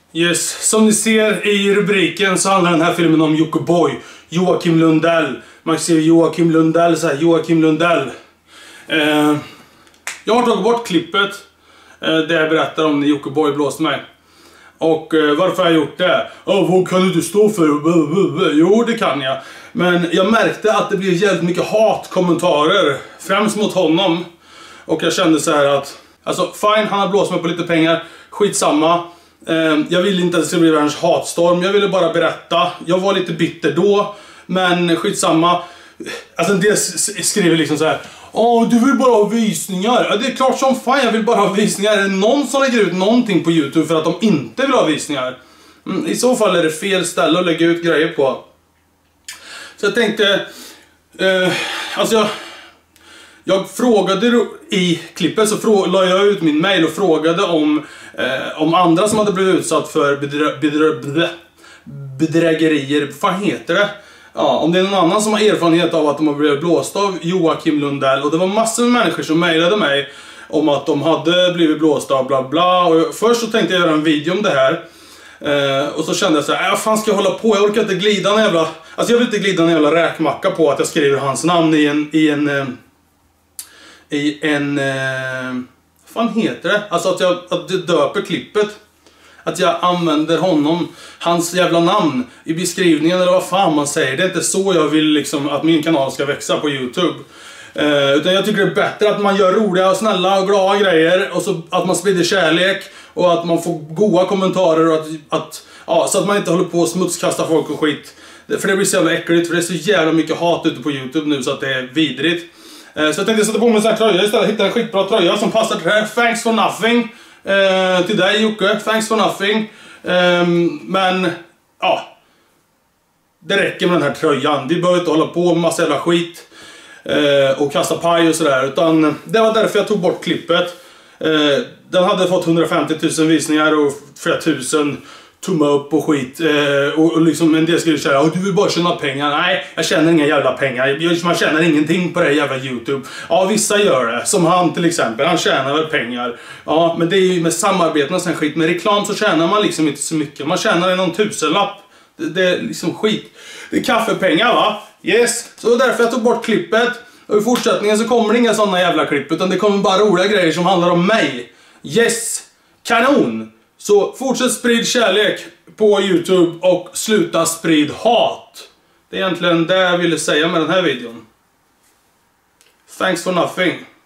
Yes, som ni ser i rubriken så handlar den här filmen om Jockiboi, Joakim Lundell. Man ser Joakim Lundell så här, Joakim Lundell. Jag har tagit bort klippet där jag berättar om när Jockiboi blåste mig. Och varför har jag gjort det? Vad kan du inte stå för? Jo, det kan jag. Men jag märkte att det blev jävligt mycket hatkommentarer, främst mot honom. Och jag kände så här att, alltså fine, han har blåst mig på lite pengar, skitsamma. Jag ville inte att det skulle bli världens hatstorm. Jag ville bara berätta. Jag var lite bitter då, men skitsamma. Alltså en del skriver liksom så här: du vill bara ha visningar. Ja, det är klart som fan jag vill bara ha visningar. Är det någon som lägger ut någonting på YouTube för att de inte vill ha visningar? I så fall är det fel ställe att lägga ut grejer på. Så jag tänkte, alltså jag frågade i klippet, så la jag ut min mail och frågade om andra som hade blivit utsatt för bedrägerier. Vad fan heter det? Ja, om det är någon annan som har erfarenhet av att de har blivit blåst av Joakim Lundell. Och det var massor med människor som mejlade mig om att de hade blivit blåsta av bla bla. Och först så tänkte jag göra en video om det här. Och så kände jag så här: fan ska jag hålla på? Jag orkar inte glida en jävla... Alltså jag vill inte glida en jävla räkmacka på att jag skriver hans namn i en fan heter det? Alltså att jag döper klippet. Att jag använder honom, hans jävla namn i beskrivningen eller vad fan man säger. Det är inte så jag vill liksom att min kanal ska växa på YouTube. Utan jag tycker det är bättre att man gör roliga och snälla och glada grejer. Och så att man sprider kärlek. Och att man får goda kommentarer. Och så att man inte håller på att smutskasta folk och skit. För det blir så jävla äckligt. För det är så jävla mycket hat ute på YouTube nu så att det är vidrigt. Så jag tänkte sätta på mig en sån här tröja istället. Hitta en skitbra tröja som passar till det här. Thanks for nothing. Till dig Jocke, thanks for nothing. Men ja, det räcker med den här tröjan. Vi behöver inte hålla på med massa jävla skit och kasta paj och sådär. Utan det var därför jag tog bort klippet. Den hade fått 150 000 visningar och flera tusen tumma upp och skit. Och liksom en del skulle säga: du vill bara tjäna pengar. Nej, jag tjänar inga jävla pengar. Man tjänar ingenting på det jävla YouTube. Ja, vissa gör det. Som han till exempel. Han tjänar väl pengar. Ja, men det är ju med samarbeten och sen skit. Med reklam så tjänar man liksom inte så mycket. Man tjänar någon tusenlapp. Det är liksom skit. Det är kaffepengar, va? Yes. Så därför jag tog bort klippet. Och i fortsättningen så kommer det inga sådana jävla klipp. Utan det kommer bara roliga grejer som handlar om mig. Yes. Kanon. Så fortsätt sprid kärlek på YouTube och sluta sprid hat. Det är egentligen det jag ville säga med den här videon. Thanks for nothing.